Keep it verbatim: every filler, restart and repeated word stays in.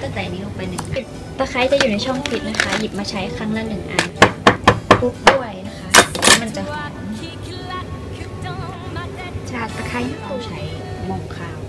ก็ใส่นี้ลงไปหนึ่งตะไคร้จะอยู่ในช่องฟิตนะคะหยิบมาใช้ครั้งละหนึ่งอันคลุกด้วยนะคะมันจะหอมชาตะไคร้เราใช้มองข้าว